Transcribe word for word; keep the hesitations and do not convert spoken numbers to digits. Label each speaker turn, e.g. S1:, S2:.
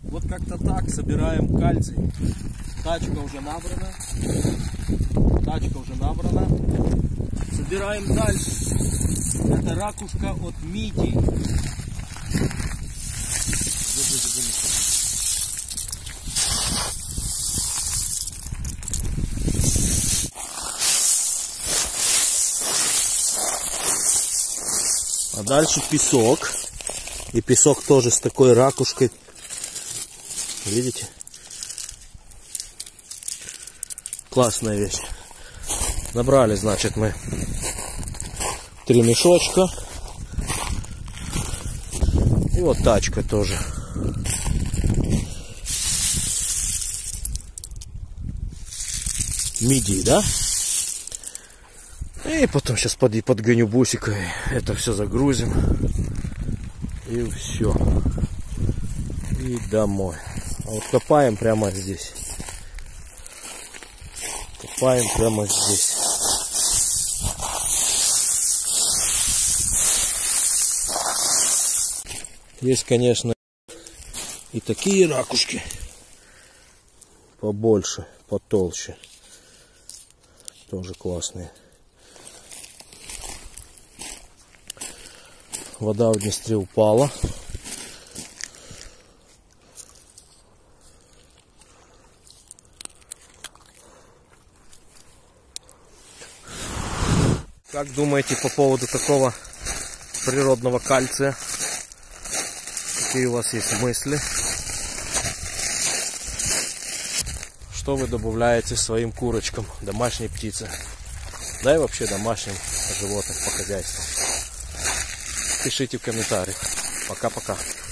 S1: Вот как-то так собираем кальций. Тачка уже набрана. Тачка уже набрана. Собираем дальше. Это ракушка от мидии. А дальше песок. И песок тоже с такой ракушкой. Видите? Классная вещь. Набрали, значит, мы три мешочка. И вот тачка тоже. Мидии, да? И потом сейчас под, подгоню бусикой. Это все загрузим. И все. И домой. А вот копаем прямо здесь. Копаем прямо здесь. Есть, конечно, и такие ракушки. Побольше, потолще. Тоже классные. Вода в Днестре упала. Как думаете по поводу такого природного кальция? Какие у вас есть мысли? Что вы добавляете своим курочкам, домашней птице? Да и вообще домашним животным по хозяйству. Пишите в комментариях. Пока-пока.